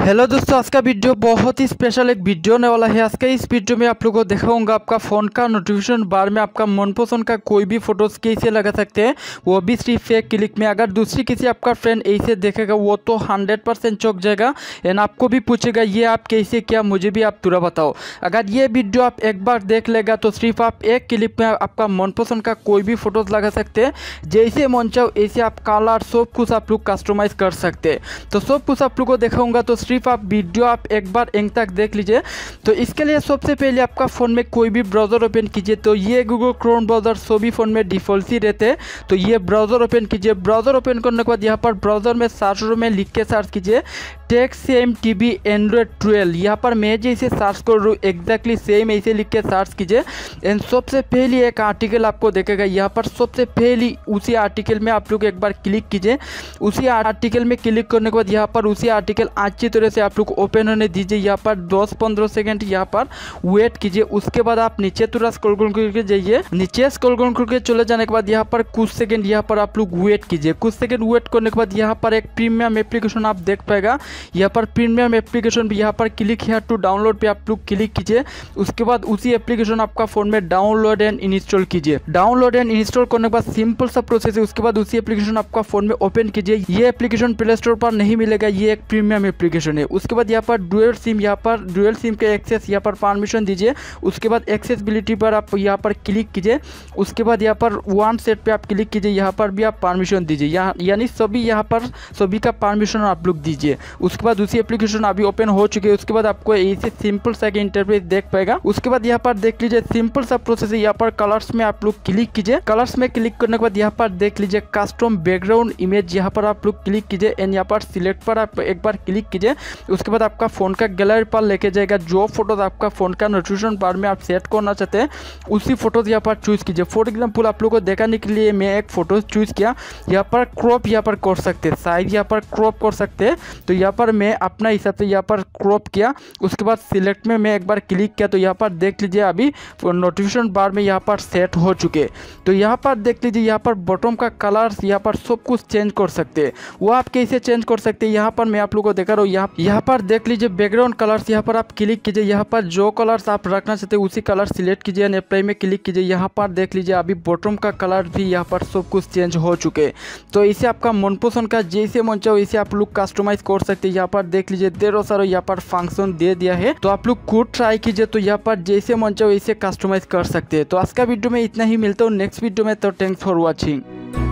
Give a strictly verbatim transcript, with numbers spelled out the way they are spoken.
Hello दोस्तों, आज का वीडियो बहुत ही स्पेशल एक वीडियो होने वाला है। आज का इस वीडियो में आप लोगों को दिखाऊंगा आपका फ़ोन का नोटिफिकेशन बार में आपका मनपसंद का कोई भी फोटोज़ कैसे लगा सकते हैं, वो भी सिर्फ एक क्लिक में। अगर दूसरी किसी आपका फ्रेंड ऐसे देखेगा वो तो हंड्रेड परसेंट चौंक जाएगा एंड आपको भी पूछेगा ये आप कैसे किया, मुझे भी आप तुरंत बताओ। अगर ये वीडियो आप एक बार देख लेगा तो सिर्फ आप एक क्लिक में आपका मनपसंद का कोई भी फोटोज़ लगा सकते हैं। जैसे मन चाहो ऐसे आप कलर सब कुछ आप लोग कस्टमाइज़ कर सकते हैं। तो सब कुछ आप लोग को दिखाऊंगा, तो सिर्फ आप वीडियो आप एक बार एंड तक देख लीजिए। तो इसके लिए सबसे पहले आपका फ़ोन में कोई भी ब्राउज़र ओपन कीजिए। तो ये गूगल क्रोम ब्राउज़र सभी फ़ोन में डिफ़ॉल्ट ही रहते हैं। तो ये ब्राउज़र ओपन कीजिए। ब्राउज़र ओपन करने के बाद यहाँ पर ब्राउज़र में सर्च में लिख के सर्च कीजिए tech same TV Android twelve. यहाँ पर मैं जैसे सर्च कर रहा हूँ एग्जैक्टली सेम ऐसे लिख के सर्च कीजिए एंड सबसे पहले एक आर्टिकल आपको देखेगा। यहाँ पर सबसे पहले उसी आर्टिकल में आप लोग एक बार क्लिक कीजिए। उसी आर्टिकल में क्लिक करने के बाद यहाँ पर उसी आर्टिकल अच्छी तरह से आप लोग ओपन होने दीजिए। यहाँ पर दस पंद्रह सेकंड यहाँ पर वेट कीजिए। उसके बाद आप नीचे थोड़ा स्क्रॉल करके जाइए। नीचे स्क्रॉल करके चले जाने के बाद यहाँ पर कुछ सेकंड यहाँ पर आप लोग वेट कीजिए। कुछ सेकंड वेट करने के बाद यहाँ पर एक प्रीमियम एप्लीकेशन आप देख पाएगा। यहाँ पर प्रीमियम एप्लीकेशन भी यहाँ पर क्लिक है टू डाउनलोड पे आप लोग क्लिक कीजिए। उसके बाद उसी एप्लीकेशन आपका फ़ोन में डाउनलोड एंड इंस्टॉल कीजिए। डाउनलोड एंड इंस्टॉल करने के बाद सिंपल सा प्रोसेस है। उसके बाद उसी एप्लीकेशन आपका फ़ोन में ओपन कीजिए। ये एप्लीकेशन प्ले स्टोर पर नहीं मिलेगा, ये एक प्रीमियम एप्लीकेशन है। उसके बाद यहाँ पर डुअल सिम यहाँ पर डुअल सिम के एक्सेस यहाँ पर परमिशन दीजिए। उसके बाद एक्सेसिबिलिटी पर आप यहाँ पर क्लिक कीजिए। उसके बाद यहाँ पर वन सेट पे आप क्लिक कीजिए। यहाँ पर भी आप परमिशन दीजिए, यहाँ यानी सभी यहाँ पर सभी का परमिशन आप लोग दीजिए। उसके बाद उसी एप्लीकेशन अभी ओपन हो चुके हैं। उसके बाद आपको ऐसे सिंपल सा के इंटरफेस देख पाएगा। उसके बाद यहाँ पर देख लीजिए सिंपल सा प्रोसेस है। यहाँ पर कलर्स में आप लोग क्लिक कीजिए। कलर्स में क्लिक करने के बाद यहाँ पर देख लीजिए कस्टम बैकग्राउंड इमेज, यहाँ पर आप लोग क्लिक कीजिए एंड यहाँ पर सिलेक्ट पर आप एक बार क्लिक कीजिए। उसके बाद आपका फ़ोन का गैलरी पर लेके जाएगा। जो फोटोज आपका फ़ोन का नोटिफिकेशन बार में आप सेट करना चाहते हैं उसी फोटोज यहाँ पर चूज़ कीजिए। फॉर एग्जाम्पल आप लोग को दिखाने के लिए मैं एक फ़ोटोज चूज़ किया। यहाँ पर क्रॉप यहाँ पर कर सकते हैं, साइज यहाँ पर क्रॉप कर सकते हैं। तो यहाँ पर मैं अपना हिसाब से यहाँ पर क्रॉप किया। उसके बाद सिलेक्ट में मैं एक बार क्लिक किया तो यहाँ पर देख लीजिए अभी नोटिफिकेशन बार में यहाँ पर सेट हो चुके। तो यहाँ पर देख लीजिए यहाँ पर बॉटम का कलर्स यहाँ पर सब कुछ चेंज कर सकते हैं। वो आप कैसे चेंज कर सकते हैं यहाँ पर मैं आप लोगों को दिखा रहा हूँ। यहाँ यहाँ पर देख लीजिए बैकग्राउंड कलर्स, यहाँ पर आप क्लिक कीजिए। यहाँ पर जो कलर्स आप रखना चाहते हैं उसी कलर सिलेक्ट कीजिए एंड अप्लाई में क्लिक कीजिए। यहाँ पर देख लीजिए अभी बॉटम का कलर भी यहाँ पर सब कुछ चेंज हो चुके। तो इसे आपका मनपसंद का जैसे मन चाहो इसे आप लोग कस्टमाइज कर सकते हैं। यहाँ पर देख लीजिए देर सारा यहाँ पर फंक्शन दे दिया है, तो आप लोग खुद ट्राई कीजिए। तो यहाँ पर जैसे मन चाहो इसे कस्टमाइज कर सकते हैं। तो आज का वीडियो में इतना ही, मिलता हूँ नेक्स्ट वीडियो में। तो थैंक्स फॉर वॉचिंग।